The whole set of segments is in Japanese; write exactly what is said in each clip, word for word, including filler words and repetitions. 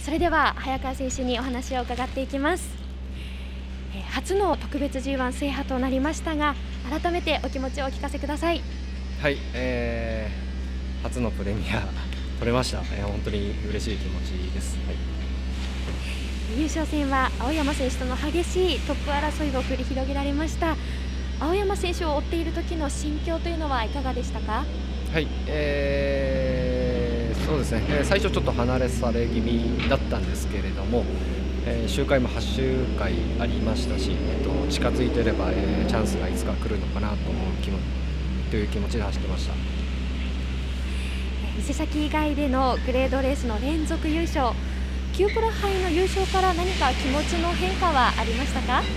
それでは早川選手にお話を伺っていきます。えー、初の特別 ジーワン 制覇となりましたが、改めてお気持ちをお聞かせください。 はい、えー、初のプレミア取れました。えー、本当に嬉しい気持ちです。はい、 優勝戦は青山選手との激しいトップ争いを繰り広げられました。青山選手を追っている時の心境というのはいかがでしたか？ はい、えー、そうですね、えー、最初ちょっと離れされ気味だったんですけれども、えー、周回もはち周回ありましたし、えー、と近づいていれば、えー、チャンスがいつか来るのかなと思う気もという気持ちで走ってました。 伊勢崎以外でのグレードレースの連続優勝、キュープロ杯の優勝から何か気持ちの変化はありましたか？ はい、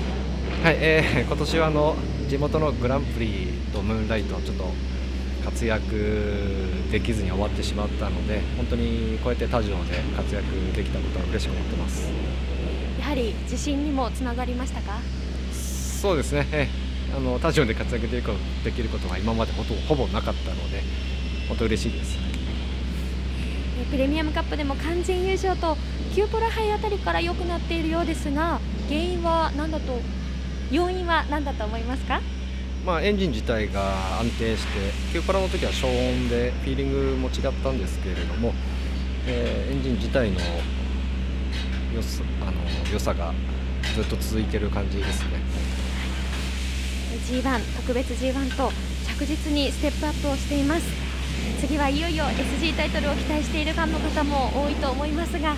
えー、今年はあの地元のグランプリとムーンライトちょっと活躍できずに終わってしまったので、本当にこうやって他場で活躍できたことは嬉しく思ってます。 やはり自信にもつながりましたか？ そうですね、えー、あの他場で活躍できることが今までほとほぼなかったので本当嬉しいです。 プレミアムカップでも完全優勝とキュープロ杯あたりから良くなっているようですが、原因は何だと要因は何だと思いますか？ まあ、エンジン自体が安定して、キュープロの時は消音でフィーリングも違ったんですけれども、えー、エンジン自体の良さ、あの良さがずっと続いている感じですね。 ジーワン 特別 ジーワン と着実にステップアップをしています。次はいよいよ エスジー タイトルを期待しているファンの方も多いと思いますが、 はい、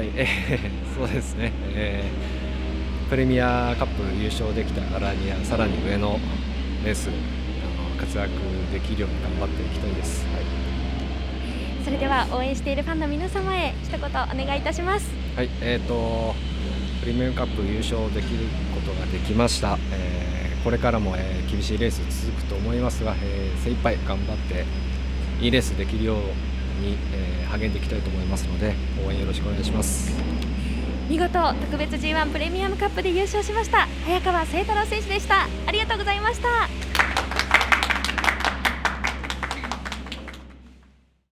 えー、そうですね、えー、プレミアカップ優勝できたからにはさらに上のレースあの活躍できるように頑張っていきたいです。はい、 それでは応援しているファンの皆様へ一言お願いいたします。 はい、えーとプレミアムカップ優勝できることができました。えー、これからも、えー、厳しいレース続くと思いますが、えー、精一杯頑張っていいレースできるように、えー、励んでいきたいと思いますので応援よろしくお願いします。 見事特別 ジーワン プレミアムカップで優勝しました早川聖太郎選手でした。ありがとうございました。